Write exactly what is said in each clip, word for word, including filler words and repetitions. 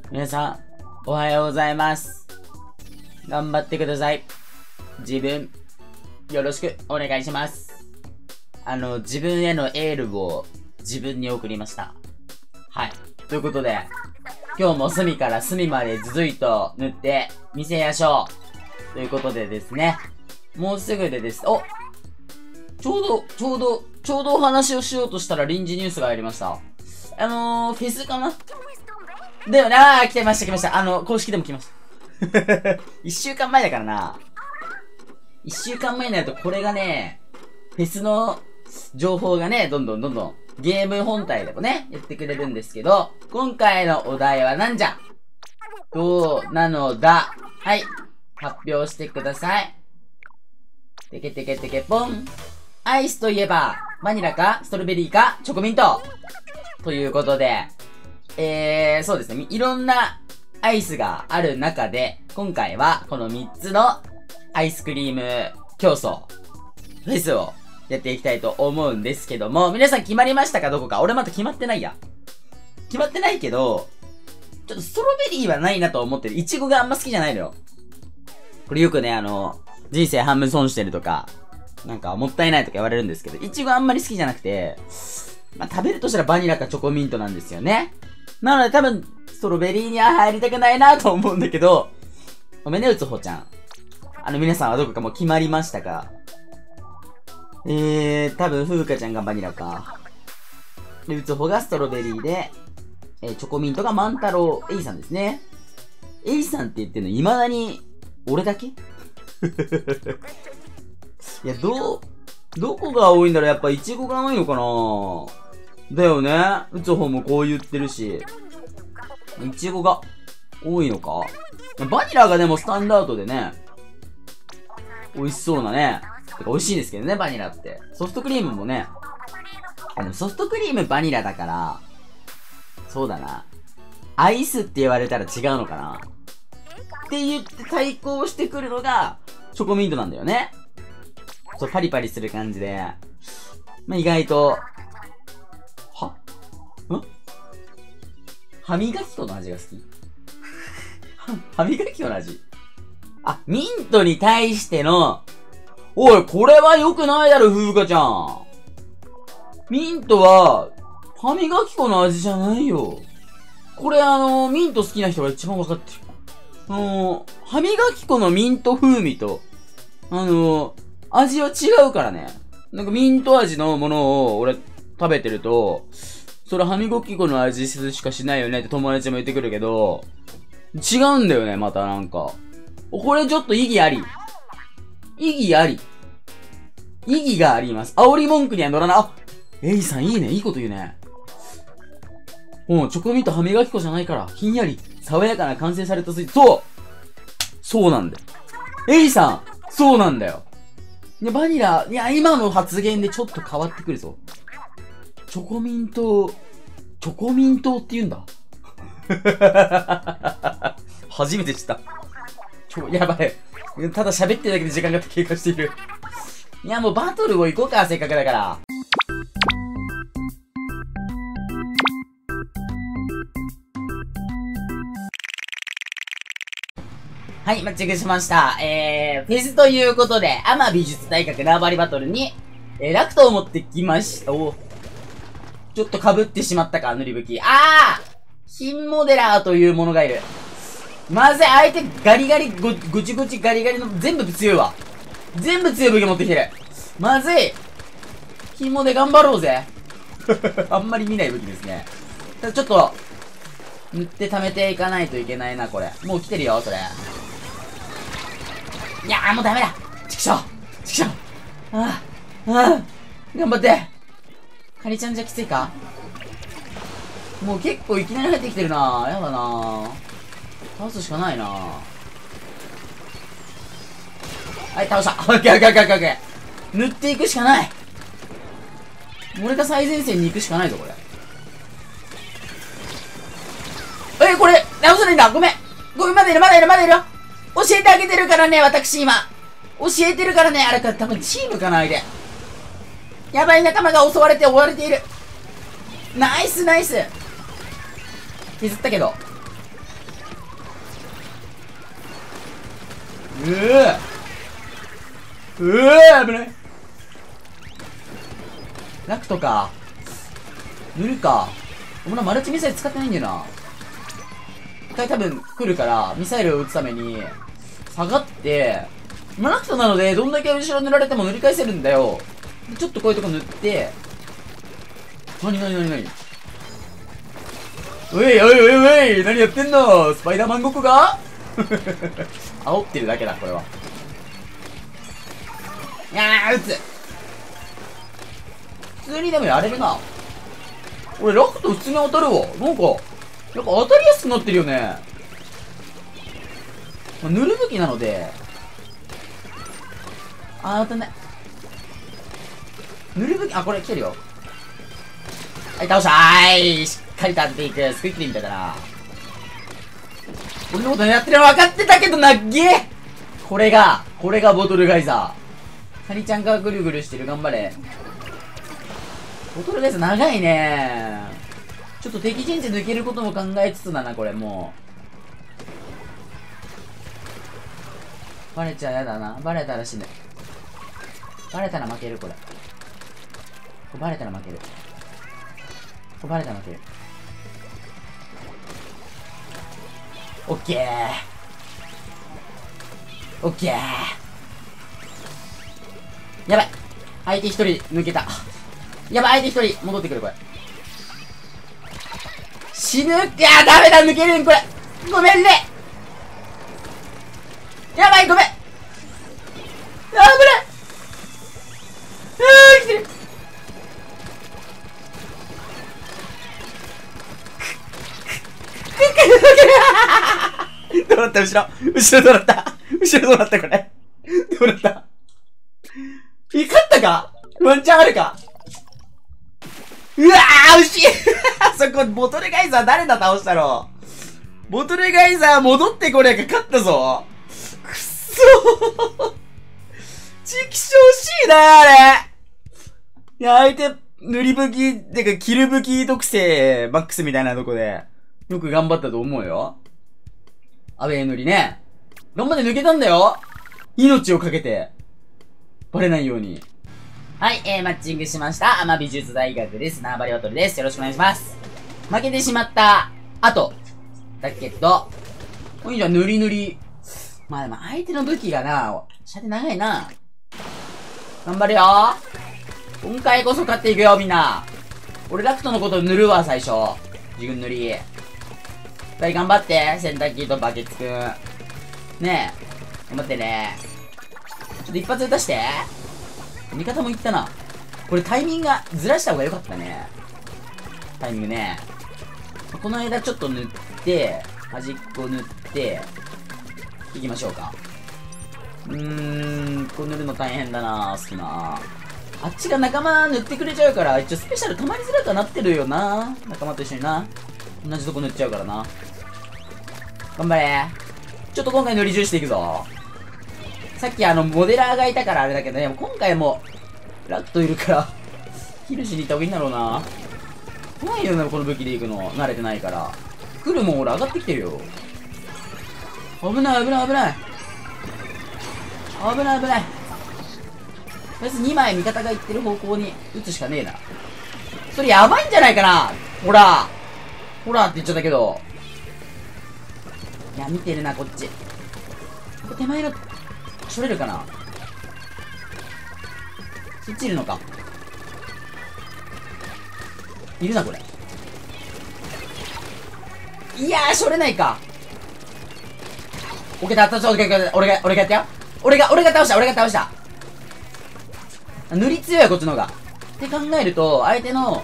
皆さん、おはようございます。頑張ってください。自分、よろしくお願いします。あの、自分へのエールを自分に送りました。はい。ということで、今日も隅から隅までずずいと塗ってみせやしょう。ということでですね、もうすぐでです。おちょうど、ちょうど、ちょうどお話をしようとしたら臨時ニュースが入りました。あのー、フェスかなだよなー、来てました来ました。あの、公式でも来ました。一週間前だからな。一週間前になるとこれがね、フェスの情報がね、どんどんどんどんゲーム本体でもね、やってくれるんですけど、今回のお題はなんじゃどうなのだはい。発表してください。てけてけてけぽん。アイスといえば、バニラか、ストロベリーか、チョコミントということで、えー、そうですね。いろんなアイスがある中で、今回はこのみっつのアイスクリーム競争、フェスをやっていきたいと思うんですけども、皆さん決まりましたかどこか俺まだ決まってないや。決まってないけど、ちょっとストロベリーはないなと思ってる。イチゴがあんま好きじゃないのよ。これよくね、あの、人生半分損してるとか、なんかもったいないとか言われるんですけど、イチゴあんまり好きじゃなくて、まあ、食べるとしたらバニラかチョコミントなんですよね。なので多分、ストロベリーには入りたくないなと思うんだけど、ごめんね、うつほちゃん。あの、皆さんはどこかもう決まりましたか？えー、多分、ふうかちゃんがバニラか。で、うつほがストロベリーで、えー、チョコミントが万太郎、エイさんですね。エイさんって言ってんの、未だに、俺だけいや、どう、どこが多いんだろう？やっぱイチゴが多いのかな？だよね。うつほもこう言ってるし。いちごが多いのか？バニラがでもスタンダードでね、美味しそうなね。てか美味しいですけどね、バニラって。ソフトクリームもね、あのソフトクリームバニラだから、そうだな。アイスって言われたら違うのかなって言って対抗してくるのが、チョコミントなんだよね。そう、パリパリする感じで。まあ、意外と、はん歯磨き粉の味が好き歯磨き粉の味あ、ミントに対しての、おい、これは良くないだろ、ふうかちゃん。ミントは、歯磨き粉の味じゃないよ。これあのー、ミント好きな人が一番わかってる。あのー、歯磨き粉のミント風味と、あのー、味は違うからね。なんかミント味のものを俺食べてると、それ歯磨き粉の味しかしないよねって友達も言ってくるけど、違うんだよね、またなんか。これちょっと意義あり。意義あり。意義があります。煽り文句には乗らない。あ、エイさんいいね、いいこと言うね。うん、チョコミント歯磨き粉じゃないから、ひんやり、爽やかな完成されたスイーツ。そうそうなんだよ。エイさんそうなんだよ。ね、バニラ、いや、今の発言でちょっと変わってくるぞ。チョコミント、チョコミントって言うんだ。初めて知った。ちょ、やばい。ただ喋ってるだけで時間が経過している。いや、もうバトルを行こうか、せっかくだから。はい、マッチングしました。えー、フェスということで、アマ美術大学縄張りバトルに、えー、ラクトを持ってきました。おちょっと被ってしまったか、塗り吹き。あー金モデラーというものがいる。まずい、相手ガリガリ、ご、ごちごちガリガリの、全部強いわ。全部強い武器持ってきてる。まずい金モデ頑張ろうぜ。あんまり見ない武器ですね。ただちょっと、塗って溜めていかないといけないな、これ。もう来てるよ、それ。いやー、もうダメだちくしょうちくしょうああ、ああ、頑張ってカリちゃんじゃきついかもう結構いきなり入ってきてるなやだな倒すしかないなはい、倒したオッケーオッケーオッケーオッケー塗っていくしかない俺が最前線に行くしかないぞ、これ。え、これ、直せないんだごめんごめん、まだいるまだいるまだいるよ教えてあげてるからね、私今。教えてるからね、あれか、多分チームかな、あれで。やばい仲間が襲われて追われている。ナイスナイス削ったけど。 うぅうぅ危ない。ラクトか。塗るか。お前マルチミサイル使ってないんだよな。一回多分来るから、ミサイルを撃つために、下がって、まあ、ラクトなので、どんだけ後ろ塗られても塗り返せるんだよ。ちょっとこういうとこ塗って、なになになになにおいおいおいおい何やってんのスパイダーマンごっこか煽ってるだけだ、これは。いやー、撃つ普通にでもやれるな。俺、ラクト普通に当たるわ。なんか、やっぱ当たりやすくなってるよね。まあ、塗る武器なので、あー、当たんない。塗る武器、あ、これ来てるよ。はい、倒したーい。しっかり立っていく。スクイックリみたいだな。俺のこと狙ってるの分かってたけどなっげー。これが、これがボトルガイザー。カニちゃんがぐるぐるしてる。頑張れ。ボトルガイザー長いねー。ちょっと敵陣地抜けることも考えつつだな、これもう。バレちゃやだな。バレたら死ぬ。バレたら負ける、これ。これバレたら負ける。これバレたら負ける。オッケー。オッケー。やばい。相手一人抜けた。やばい、相手一人戻ってくる、これ。死ぬ。いやー、ダメだ、抜けるん、これ。ごめんね。やばい、ごめん。あー、危ない。あー、来てる。どうなった後ろ。後ろどうなった後ろどうなったこれ。どうなったえ、勝ったかワンチャンあるかうわー、惜しいそこ、ボトルガイザー誰だ倒したのボトルガイザー戻ってこれか勝ったぞくっそーちきしょうしいなあれいや、相手、塗り武器、てか、キル武器特性、マックスみたいなとこで、よく頑張ったと思うよ。アウェイ塗りね。頑張って抜けたんだよ命をかけて。バレないように。はい、えー、マッチングしました。天美術大学です。縄張りバトルです。よろしくお願いします。負けてしまった後。だけど、いいじゃん、塗り塗り。まあでも相手の武器がな、射程長いな。頑張るよ今回こそ勝っていくよ、みんな。俺ラクトのこと塗るわ、最初。自分塗り。はい、頑張って、洗濯機とバケツくん。ねえ。頑張ってね。ちょっと一発撃たして。味方もいったな。これタイミングがずらした方が良かったね。タイミングね。この間ちょっと塗って、端っこ塗って、いきましょうか。うーん、こう塗るの大変だな。好きな。あっちが仲間塗ってくれちゃうから、一応スペシャル溜まりづらくはなってるよな。仲間と一緒にな。同じとこ塗っちゃうからな。頑張れ。ちょっと今回塗り重視していくぞ。さっきあの、モデラーがいたからあれだけどね、今回も、ラクトいるから、ヒルしに行った方がいいんだろうな。怖いよな、この武器で行くの。慣れてないから。来るもん俺上がってきてるよ。危ない危ない危ない。危ない危ない。とりあえずにまい味方が行ってる方向に撃つしかねえな。それやばいんじゃないかな。ほら。ほらって言っちゃったけど。いや、見てるな、こっち。ここ手前の、しょれるかな。そっちいるのか。いるな、これ。いやー、しょれないか。オッケー、倒した、俺が、俺が、俺がやったよ。俺が、俺が倒した、俺が倒した。塗り強いよ、こっちの方が。って考えると、相手の、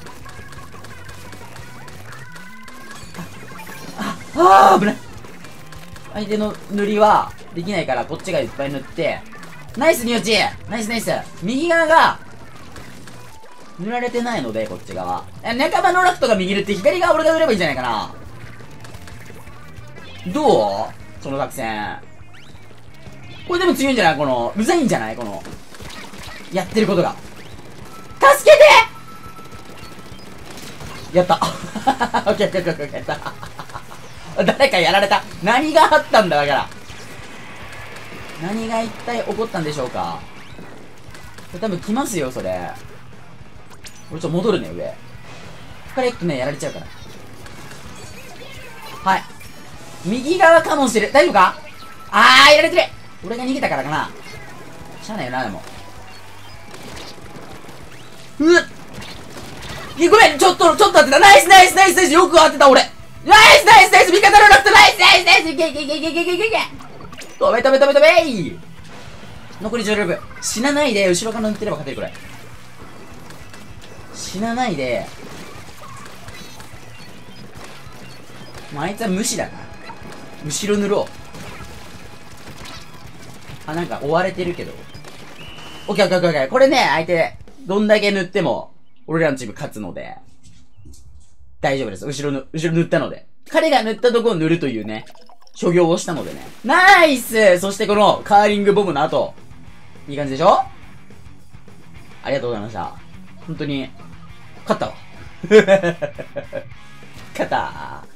あ、あ、あー、危ない。相手の塗りは、できないから、こっちがいっぱい塗って、ナイス、ニオチナイスナイス右側が、塗られてないので、こっち側。仲間のラクトが右塗って、左側俺が塗ればいいんじゃないかな。どうその作戦。これでも強いんじゃないこの、うざいんじゃないこの、やってることが。助けてやった。オッケーオッケーオッケーオッケー、やった。誰かやられた。何があったんだ、だから。 何が一体起こったんでしょうか。これ多分来ますよ、それ。俺ちょっと戻るね、上。ここから行くとね、やられちゃうから。はい。右側かもしれん。大丈夫か？あー、やられてる。俺が逃げたからかな。しゃあないよな、でも。うっいごめん、ちょっと、ちょっと当てた。ナイスナイスナイスナイスよく当てた、俺。ナイスナイスナイス味方のラフトナイスナイスナイスいけいけいけいけいけいけいけいけ飛べ飛べ飛べ飛べー残りじゅうろく。死なないで、後ろから塗ってれば勝てる、これ。死なないで。もうあいつは無視だから。後ろ塗ろう。あ、なんか追われてるけど。オッケーオッケーオッケーオッケー。これね、相手、どんだけ塗っても、俺らのチーム勝つので、大丈夫です。後ろの、後ろ塗ったので。彼が塗ったとこを塗るというね、所業をしたのでね。ナイスそしてこのカーリングボムの後、いい感じでしょ？ありがとうございました。本当に、勝ったわ。勝ったー。